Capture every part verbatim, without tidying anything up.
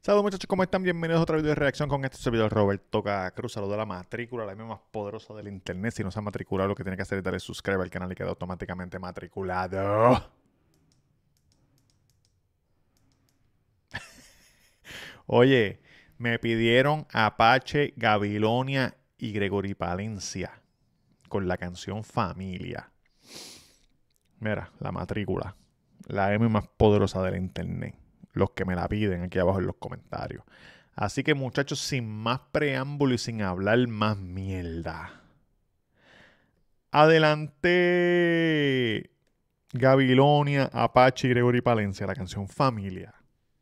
Saludos muchachos, ¿cómo están? Bienvenidos a otro video de reacción con este servidor Roberto Cruz. Saludos a la matrícula, la misma más poderosa del internet. Si no se ha matriculado, lo que tiene que hacer es darle subscribe al canal y queda automáticamente matriculado. Oye, me pidieron Apache, Gabilonia y Gregory Palencia con la canción Familia. Mira, la matrícula, la M más poderosa del internet. Los que me la piden aquí abajo en los comentarios. Así que muchachos, sin más preámbulo y sin hablar más mierda. Adelante. Gabilonia, Apache y Gregory Palencia, la canción Familia.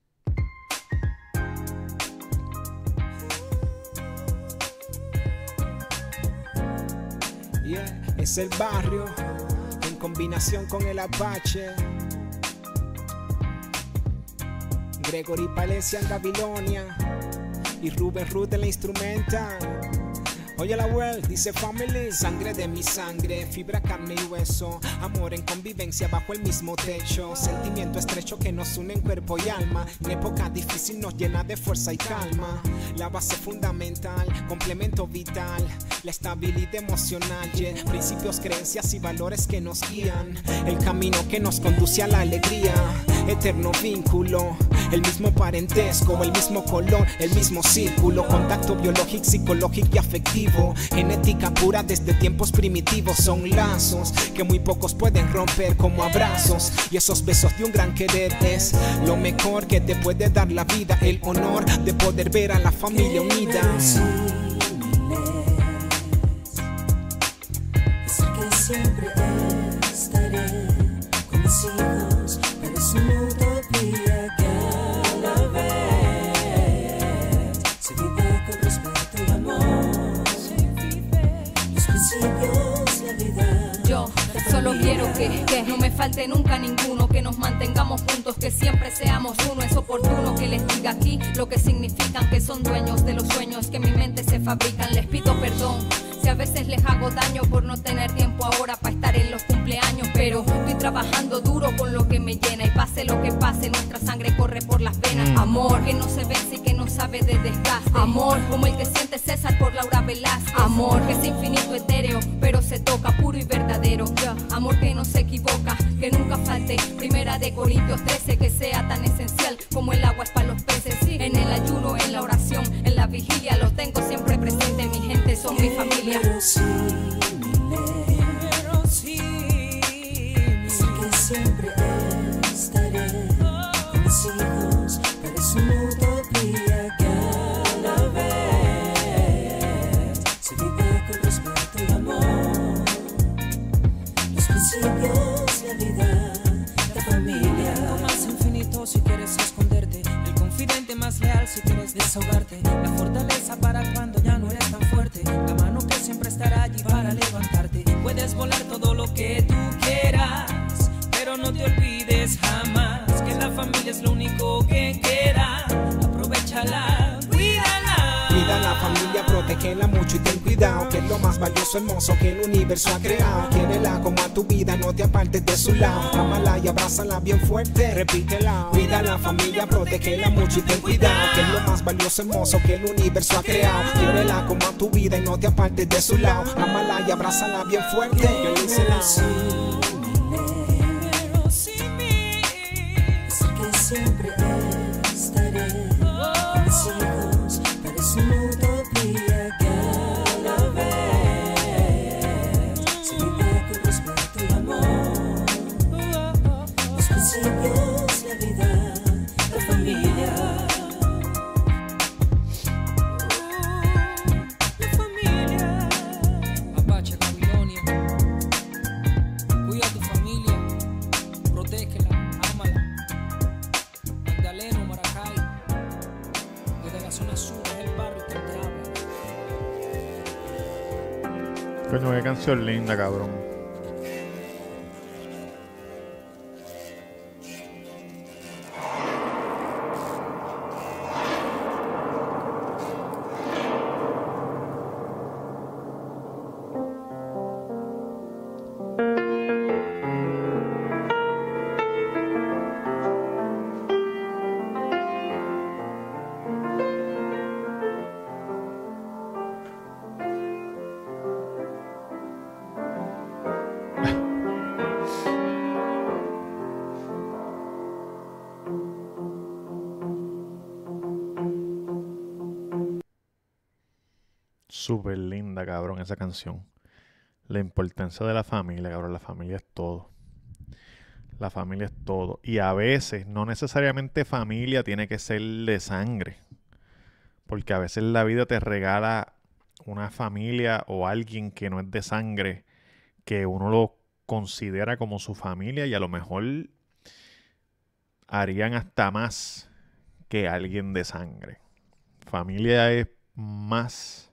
Yeah, es el barrio en combinación con el Apache. Gregory Palencia en Gabilonia y Rubén Ruth en la instrumental. Oye la world, dice family, sangre de mi sangre, fibra, carne y hueso, amor en convivencia bajo el mismo techo, sentimiento estrecho que nos une en cuerpo y alma, en época difícil nos llena de fuerza y calma, la base fundamental, complemento vital, la estabilidad emocional, yeah, principios, creencias y valores que nos guían, el camino que nos conduce a la alegría, eterno vínculo, el mismo parentesco, el mismo color, el mismo círculo, contacto biológico, psicológico y afectivo, genética pura desde tiempos primitivos, son lazos que muy pocos pueden romper como abrazos, y esos besos de un gran querer es lo mejor que te puede dar la vida, el honor de poder ver a la familia unida. Siempre estaré con mis hijos, pero es una utopía que a la vez se vive con respeto y amor, se vive los principios, la vida. Yo solo quiero que, que no me falte nunca ninguno, que nos mantengamos juntos, que siempre seamos uno. Es oportuno que les diga aquí lo que significan, que son dueños de los sueños que en mi mente se fabrican. Les pido perdón si a veces les hago daño por no tener tiempo ahora para estar en los cumpleaños, pero estoy trabajando duro con lo que me llena, y pase lo que pase, nuestra sangre corre por las venas. Amor que no se vence y que no sabe de desgaste. Amor como el que siente César por Laura Velázquez. Amor que es infinito, etéreo, pero se toca puro y verdadero. Amor que no se equivoca, que nunca falte. Primera de Corintios trece, que sea tan esencial como el agua es para los peces. En el ayuno, en la oración, en la vigilia, los tengo siempre presente. Mi gente son mi familia. Pero sí, pero sí, sé que siempre estaré con mis hijos, pero es una utopía que a la vez se vive con respeto y amor, los principios, la vida, la familia. Lo más infinito si quieres esconderte, el confidente más leal si quieres desahogarte, la fortaleza para cuando ya no eres tan fuerte, la mano que siempre estará allí para levantarte. Puedes volar todo lo que tú quieras, pero no te olvides jamás que la familia es lo único que queda. Aprovechala, cuídala. Cuida la familia, protégela mucho y ten cuidado, que es lo más valioso, hermoso que el universo ha creado. Quiérela como a tu vida, no te apartes de su lado. Ámala y abrázala bien fuerte, repítela. Cuida la familia, protégela mucho y ten cuidado, que es lo más valioso, hermoso que el universo ha creado. Quiérela como a tu vida y no te apartes de su lado. Ámala y abrázala bien fuerte. Yo le hice la Pero sin mí, sé que siempre estaré con mis hijos, pero es una utopía que a la vez se vive con respeto y amor, los principios, la vida, la familia. la familia. Apache, Gabilonia, cuida a tu familia, protégela, ámala. Magdaleno, Maracay, desde la zona sur es el barrio que te habla. Coño, qué canción linda, cabrón. Súper linda, cabrón, esa canción. La importancia de la familia, cabrón. La familia es todo. La familia es todo. Y a veces, no necesariamente familia tiene que ser de sangre. Porque a veces la vida te regala una familia o alguien que no es de sangre, que uno lo considera como su familia y a lo mejor harían hasta más que alguien de sangre. Familia es más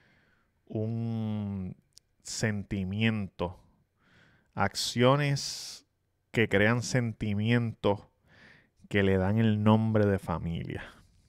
un sentimiento, acciones que crean sentimientos que le dan el nombre de familia.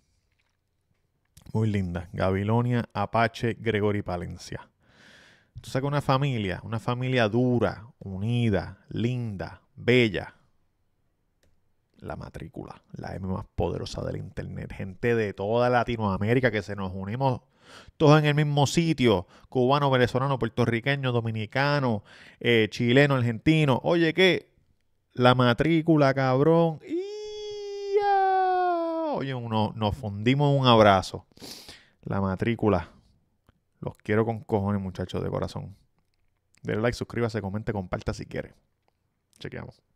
Muy linda. Gabilonia, Apache, Gregory Palencia. Tú sacas una familia, una familia dura, unida, linda, bella. La matrícula, la M más poderosa del internet. Gente de toda Latinoamérica que se nos unimos todos en el mismo sitio. Cubano, venezolano, puertorriqueño, dominicano, eh, chileno, argentino. Oye, ¿qué? La matrícula, cabrón. ¡Ia! Oye, uno, nos fundimos un abrazo. La matrícula. Los quiero con cojones, muchachos, de corazón. Denle like, suscríbase, comente, comparta si quiere. Chequeamos.